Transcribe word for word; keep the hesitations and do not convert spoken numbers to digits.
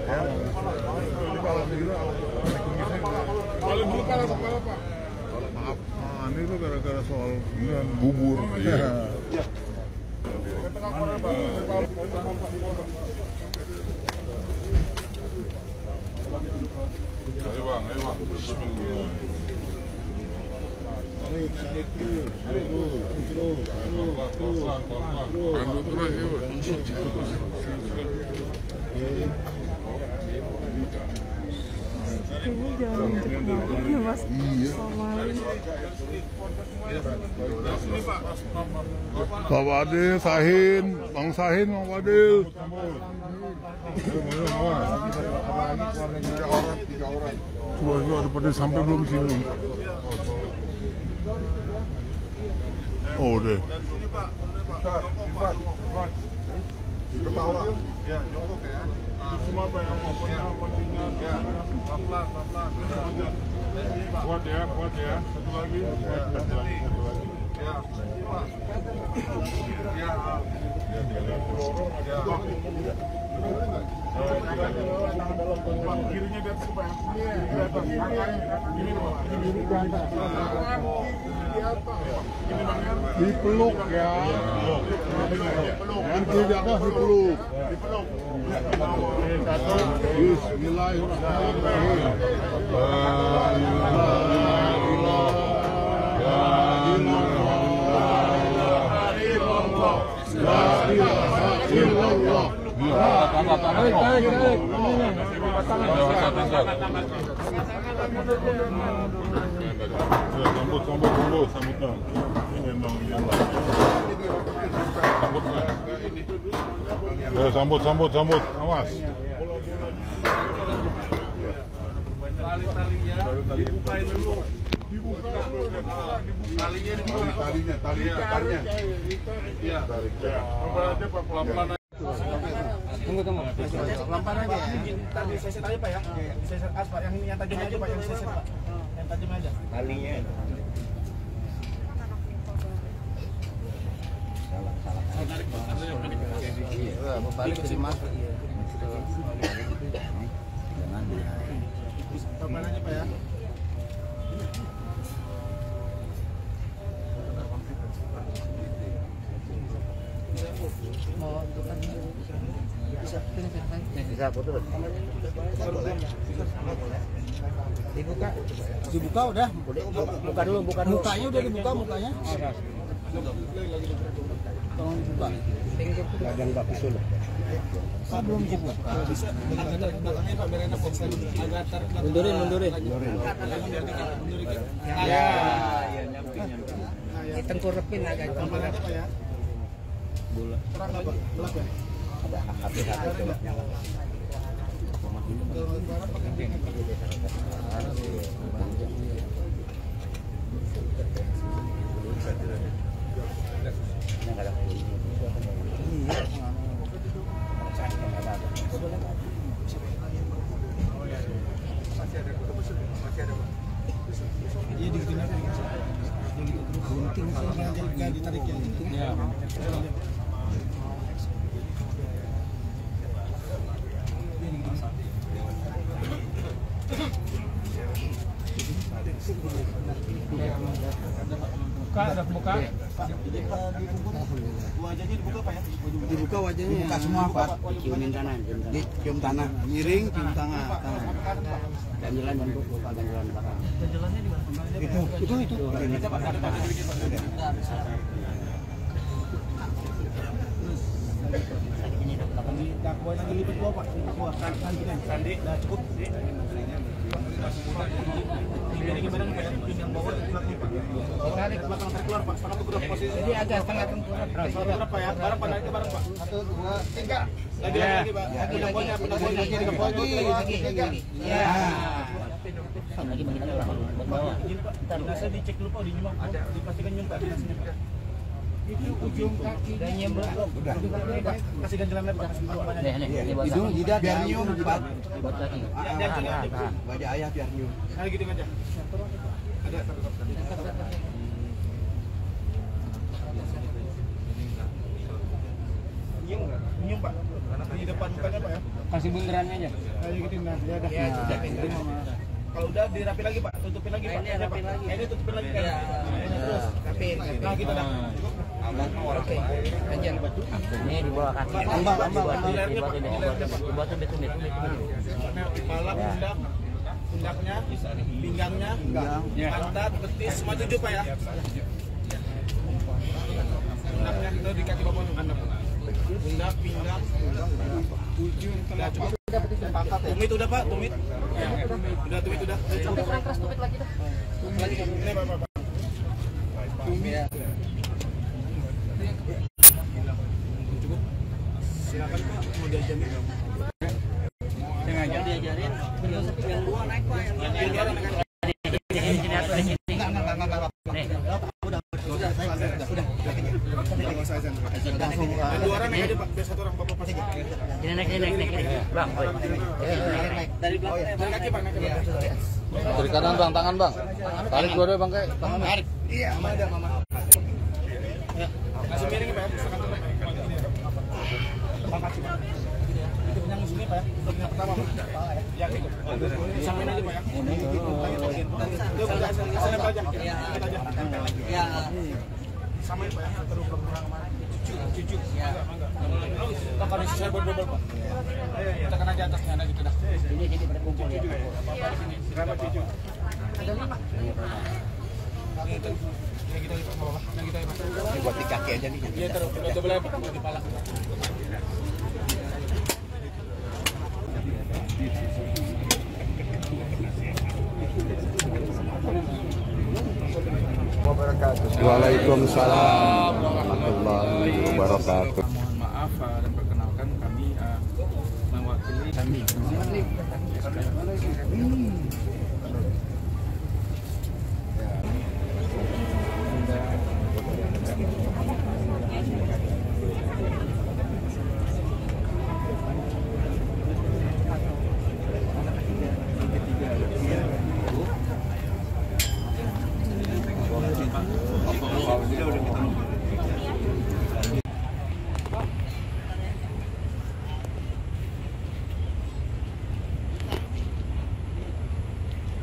Kalau dulu kalah kepala Pak. Maaf, ini tuh gara-gara soal bubur. Iya. Ayo bang, ayo bang. Bismillah. Pandu terus ya bang. Ini jangan injek banget ya mas. Iya. Somalin. Pak Wadil, Sahin, Bang Sahin, Bang Wadil. Coba itu ada pada sampai belum sini. Oh deh. Ketawa. Ya, jongkok ya. Semua apa yang mau pentingnya ya. Pelan-pelan, pelan-pelan. Kuat ya, kuat ya. Satu lagi. Satu lagi, satu lagi. Ya. Ya. Kirinya di atas supaya di atas ini dipeluk ya, nanti di atas dipeluk, dipeluk. Bismillahirrahmanirrahim. La ilaha illallah. Tarik, tarik, tarik. Sambut, sambut, sambut, sambut. Ini memang sambut. Sambut, sambut, sambut. Awas. Tali-talinya dibukain dulu. Dibuka dulu. Talinya dibuka. Talinya, talinya, talinya. Iya. Coba aja Pak pelan-pelan. Tunggu, tunggu. Pelan-pelan aja ya. Tadi seset aja Pak ya. Seset as Pak. Yang ini yang tajam aja Pak, yang seset Pak. Yang tajam aja. Talinya. Salah, salah. Tarik Pak. Iya, balik ke sini Mas. Jangan. Pelan aja Pak ya. Mau tukan bisa bisa foto dibuka dibuka udah buka dulu buka dulu mukanya udah dibuka mukanya tolong buka badan Pak Pisul Pak belum dibuka bisa belakangnya Pak biar enak agak tar mundurin mundurin ya ya nyampe nyampe ditengkurepin agak apa ya bola terang apa gelap ya ada hati-hati coba nyala iya di sini gunting saja ditarik ya. Buka, ada buka. Wajahnya dibuka Pak ya? Dibuka wajahnya. Dibuka semua Pak. Ciumin tanah, cium tanah. Miring, cium tangan. Ganjelan dan buka ganjelan belakang. Ganjelannya di mana? Itu, itu, itu. Dakwa lagi lipat dua Pak. Dakwa sandi. Dah cukup. Ini gimana nih Pak? Yang bawah bulat nih Pak. Tarik belakang terkeluar Pak. Setengah tuh posisi. Jadi agak setengah tengkurap. Tengkurap Pak ya. Barang pada itu barang Pak. Satu, dua, tiga. Lagi lagi Pak. Lagi pendaponya, pendaponya lagi lagi lagi tiga. Ya. Lagi begini Pak. Bawah. Ntar saya dicek dulu Pak, dinyimak. Ada dipastikan nyumpah dinasnya Pak. Itu ujung kaki dan nyembel. Udah. Kasih ganjelan lagi kasih keluar. Nih nih. Itu jidat biar nyium Pak. Buat lagi. Wajah ayah biar nyium. Nah gitu aja. Ada tetap. Nyium enggak? Nyium Pak. Di depan mukanya Pak ya. Kasih bundarannya aja. Ayo gituin nah, ya udah. Ya, sudah gituin. Kalau udah dirapi lagi Pak, tutupin lagi Pak. Ini rapin lagi. Ini tutupin lagi kan. Terus rapin. Nah, gitu dah. Oke. Lanjut. Ini di bawah kaki. Ambang, ambang, ambang. Di bawah ini, di bawah itu betul betul betul. Kepala, pundak, pundaknya, pinggangnya, pantat, betis, semua tujuh Pak ya. Pundaknya itu di kaki bawah Anda. Pundak, pinggang, ujung, tengah cukup. Tumit udah Pak, tumit. Udah tumit udah. Tumit kurang keras, tumit lagi dah. Tumit lagi. Ini Pak, Pak. Tumit. Cukup. Silakan Pak, mau diajarin. Sengaja diajarin. Yang dua naik Pak, yang dua naik. Enggak, enggak, enggak, enggak. Nih. Udah, udah, udah, udah. Langsung dua orang naik aja Pak, biar satu orang Bapak pas aja. Ini naik, ini naik, naik. Bang, boy. Dari belakang, dari kaki Pak, naik ke belakang. Dari kanan bang, tangan bang. Tarik dua-dua bang kayak. Tarik. Iya, Mama ada Mama. Ya, langsung miring Pak, setengah turun. Pangkat Pak. Itu yang sini Pak ya. Yang pertama Pak. Ya, gitu. Samain aja Pak ya. Ini gitu. Itu udah sana aja. Kita aja. Ya. Samain Pak ya. Terus kurang kemana? Cucu, cucu. Ya. Kita kalau saya bobol Pak. Kita kan aja atasnya ada gitu dah. Ini jadi berkumpul ya. Berapa cucu? Ada lima. Ini itu. Yang kita itu bawah. Yang kita itu. Ini buat di kaki aja nih. Iya, terus coba boleh Pak di kepala. Waalaikumsalam warahmatullahi wabarakatuh. Mohon maaf uh, dan perkenalkan kami uh, mewakili kami